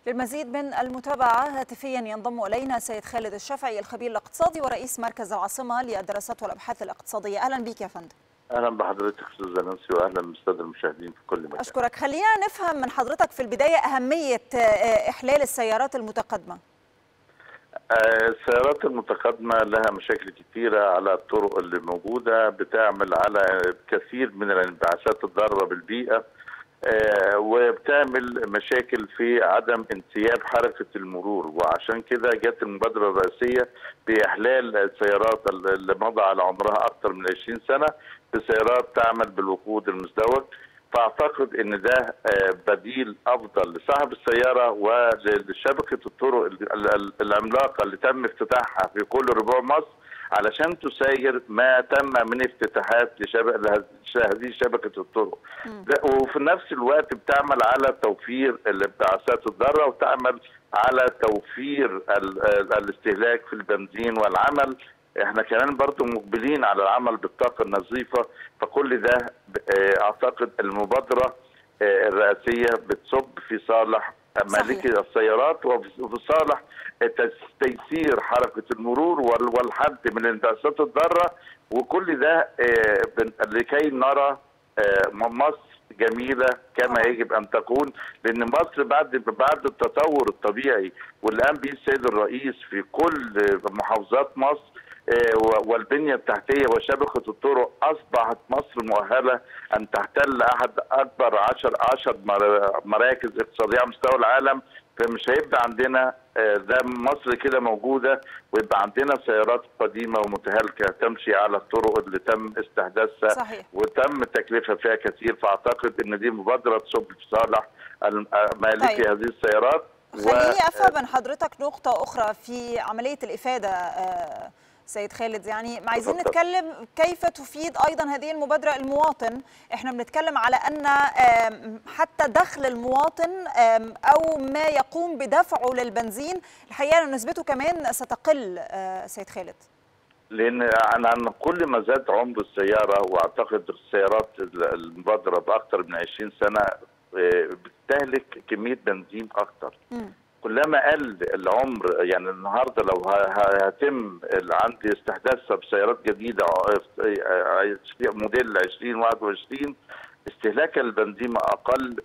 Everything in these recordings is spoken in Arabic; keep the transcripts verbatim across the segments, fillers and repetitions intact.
للمزيد من المتابعة هاتفيا ينضم إلينا سيد خالد الشافعي الخبير الاقتصادي ورئيس مركز العاصمة للدراسات والأبحاث الاقتصادية. أهلا بك يا فندم. اهلا بحضرتك استاذه نانسي واهلا بالساده المشاهدين في كل مكان. اشكرك. خلينا نفهم من حضرتك في البدايه اهميه احلال السيارات المتقدمه. السيارات المتقدمه لها مشاكل كثيره على الطرق اللي موجوده، بتعمل على كثير من الانبعاثات الضاره بالبيئه وبتعمل مشاكل في عدم انسياب حركه المرور، وعشان كده جت المبادره الرئاسيه باحلال السيارات اللي مضى على عمرها اكثر من عشرين سنه بسيارات تعمل بالوقود المزدوج. فاعتقد ان ده بديل افضل لصاحب السياره ولشبكه الطرق العملاقه اللي تم افتتاحها في كل ربوع مصر علشان تساير ما تم من افتتاحات لهذه شبكه الطرق، وفي نفس الوقت بتعمل على توفير الانبعاثات الضاره وتعمل على توفير الاستهلاك في البنزين والعمل. احنا كمان برضو مقبلين على العمل بالطاقه النظيفه، فكل ده اعتقد المبادره الرئاسيه بتصب في صالح مالكي السيارات وفي صالح تيسير حركه المرور والحد من الانبعاثات الضاره، وكل ده لكي نرى مصر جميله كما يجب ان تكون، لان مصر بعد بعد التطور الطبيعي واللي قام به السيد الرئيس في كل محافظات مصر والبنيه التحتيه وشبكه الطرق، اصبحت مصر مؤهله ان تحتل احد اكبر عشر عشر مراكز اقتصاديه على مستوى العالم. فمش هيبقى عندنا ده مصر كده موجوده ويبقى عندنا سيارات قديمه ومتهالكه تمشي على الطرق اللي تم استحداثها صحيح. وتم تكلفه فيها كثير. فاعتقد ان دي مبادره تصب في صالح مالكي طيب. هذه السيارات. خليني افهم من حضرتك نقطه اخرى في عمليه الافاده سيد خالد، يعني عايزين نتكلم كيف تفيد ايضا هذه المبادره المواطن. احنا بنتكلم على ان حتى دخل المواطن او ما يقوم بدفعه للبنزين الحقيقه نسبته كمان ستقل سيد خالد، لان عن كل ما زاد عمر السياره، واعتقد السيارات المبادره باكثر من عشرين سنه بتستهلك كميه بنزين اكثر. م. كلما قل العمر، يعني النهارده لو هيتم عندي استحداثها بسيارات جديده موديل عشرين واحد وعشرين استهلاك البنزين اقل،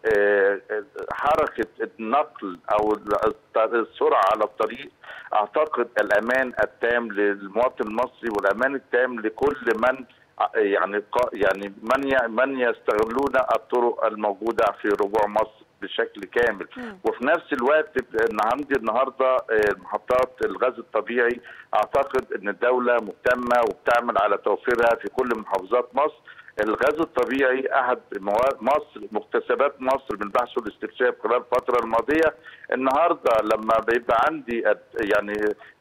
حركه النقل او السرعه على الطريق، اعتقد الامان التام للمواطن المصري والامان التام لكل من يعني يعني من من يستغلون الطرق الموجوده في ربوع مصر بشكل كامل. م. وفي نفس الوقت عندي النهارده محطات الغاز الطبيعي، اعتقد ان الدوله مهتمه وبتعمل على توفيرها في كل محافظات مصر. الغاز الطبيعي احد مصر مكتسبات مصر من البحث والاستكشاف خلال الفتره الماضيه. النهارده لما بيبقى عندي يعني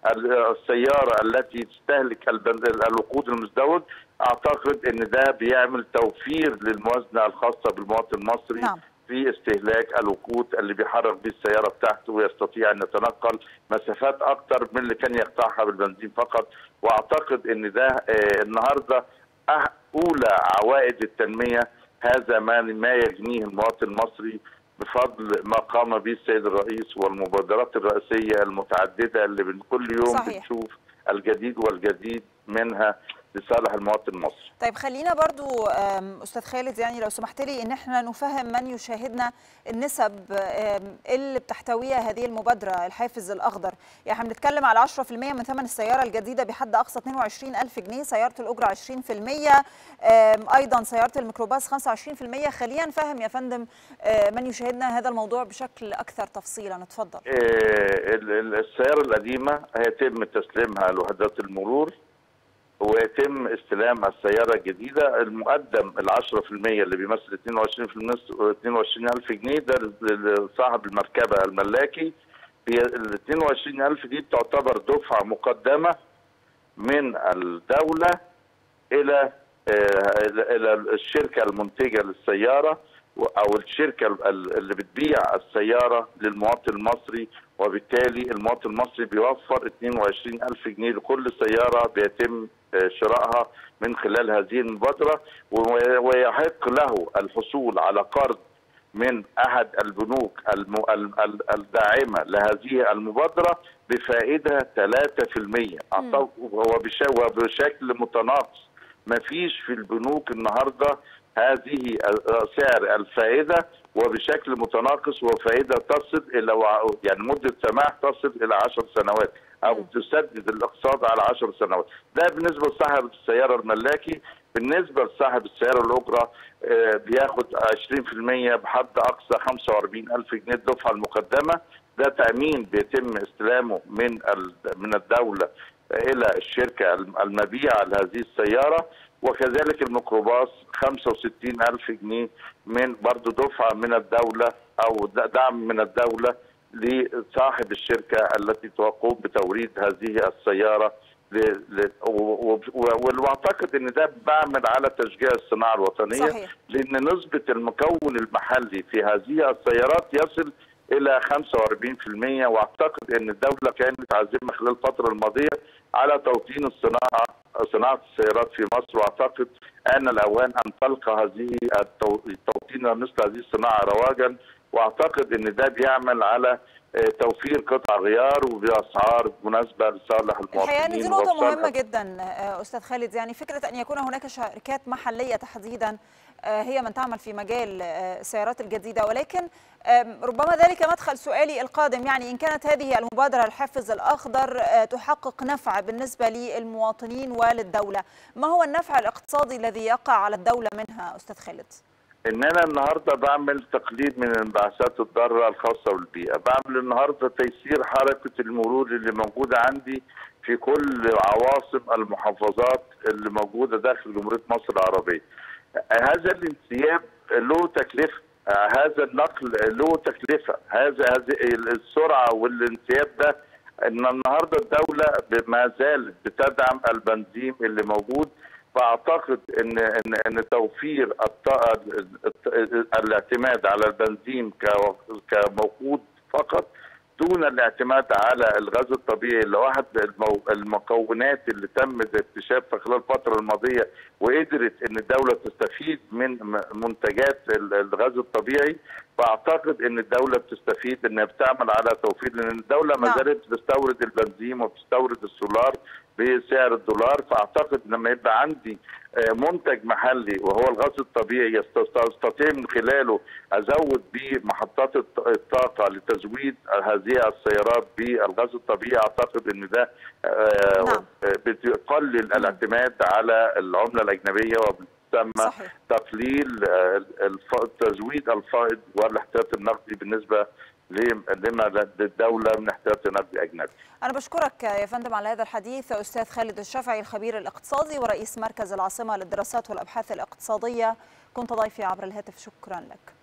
السياره التي تستهلك الوقود المزدوج، اعتقد ان ده بيعمل توفير للموازنه الخاصه بالمواطن المصري. نعم. في استهلاك الوقود اللي بيحرك به السياره بتاعته ويستطيع ان يتنقل مسافات اكثر من اللي كان يقطعها بالبنزين فقط. واعتقد ان ده آه النهارده اولى عوائد التنميه، هذا ما ما يجنيه المواطن المصري بفضل ما قام به السيد الرئيس والمبادرات الرئاسيه المتعدده اللي من كل يوم صحيح. بنشوف الجديد والجديد منها لصالح المواطن المصري. طيب خلينا برضو استاذ خالد، يعني لو سمحت لي ان احنا نفهم من يشاهدنا النسب اللي بتحتويها هذه المبادره الحافز الاخضر. يعني احنا بنتكلم على عشرة في المية من ثمن السياره الجديده بحد اقصى اثنين وعشرين ألف جنيه، سياره الاجره عشرين في المية، ايضا سياره الميكروباص خمسة وعشرين في المية. خلينا نفهم يا فندم من يشاهدنا هذا الموضوع بشكل اكثر تفصيلا، اتفضل. السياره القديمه هيتم تسليمها لوحدات المرور ويتم استلام السياره الجديده. المقدم ال عشرة في المية اللي بيمثل اثنين وعشرين في المية اثنين وعشرين ألف جنيه ده لصاحب المركبه الملاكي. ال اثنين وعشرين ألف دي تعتبر دفعه مقدمه من الدوله الى الى الشركه المنتجه للسياره او الشركه اللي بتبيع السياره للمواطن المصري، وبالتالي المواطن المصري بيوفر اثنين وعشرين ألف جنيه لكل سياره بيتم شرائها من خلال هذه المبادره، ويحق له الحصول على قرض من احد البنوك الداعمه لهذه المبادره بفائده ثلاثة في المئة وبشكل متناقص. ما فيش في البنوك النهارده هذه سعر الفائده وبشكل متناقص، وفائده تصل الى يعني مده سماح تصل الى عشر سنوات او تسدد الاقساط على عشر سنوات. ده بالنسبه لصاحب السياره الملاكي. بالنسبه لصاحب السياره الاخرى بياخد عشرين في المئة بحد اقصى خمسة وأربعين ألف جنيه الدفعه المقدمه. ده تامين بيتم استلامه من من الدوله الى الشركه المبيعه لهذه السياره. وكذلك الميكروباص خمسة وستين ألف جنيه من برضه دفعه من الدوله او دعم من الدوله لصاحب الشركه التي تقوم بتوريد هذه السياره. واعتقد ان ده بعمل على تشجيع الصناعه الوطنيه. صحيح. لان نسبه المكون المحلي في هذه السيارات يصل الى خمسة وأربعين في المئة، واعتقد ان الدوله كانت عازمه خلال الفتره الماضيه على توطين الصناعه صناعه السيارات في مصر. واعتقد ان الاوان ان تلقى هذه التوطين مثل هذه الصناعه رواجا، واعتقد ان ده بيعمل على توفير قطع غيار وباسعار مناسبه لصالح المواطنين. الحقيقه دي نقطه مهمه جدا استاذ خالد، يعني فكره ان يكون هناك شركات محليه تحديدا هي من تعمل في مجال السيارات الجديده، ولكن ربما ذلك مدخل سؤالي القادم، يعني ان كانت هذه المبادره الحافز الاخضر تحقق نفع بالنسبه للمواطنين وللدوله، ما هو النفع الاقتصادي الذي يقع على الدوله منها استاذ خالد؟ ان انا النهارده بعمل تقليل من الانبعاثات الضاره الخاصه بالبيئه، بعمل النهارده تيسير حركه المرور اللي موجوده عندي في كل عواصم المحافظات اللي موجوده داخل جمهوريه مصر العربيه. هذا الانسياب له تكلفه، هذا النقل له تكلفه، هذا هذه السرعه والانسياب ده. ان النهارده الدوله ما زالت بتدعم البنزين اللي موجود. فاعتقد ان ان ان توفير الاعتماد على البنزين كموقود فقط دون الاعتماد على الغاز الطبيعي اللي واحد المكونات اللي تم اكتشافها خلال الفتره الماضيه، وقدرت ان الدوله تستفيد من منتجات الغاز الطبيعي. فاعتقد ان الدوله بتستفيد انها بتعمل على توفير، لان الدوله ما زالت بتستورد البنزين وبتستورد السولار بسعر الدولار. فاعتقد لما يبقى عندي منتج محلي وهو الغاز الطبيعي استطيع من خلاله ازود به محطات الطاقه لتزويد هذه السيارات بالغاز الطبيعي، اعتقد ان ده نعم. بيقلل الاعتماد على العمله الاجنبيه وبتسمى تقليل تزويد الفائض والاحتياط النقدي بالنسبه لما للدوله من احتياطي نقدي اجنبي. أنا بشكرك يا فندم على هذا الحديث، أستاذ خالد الشافعي الخبير الاقتصادي ورئيس مركز العاصمة للدراسات والأبحاث الاقتصادية، كنت ضيفي عبر الهاتف، شكرا لك.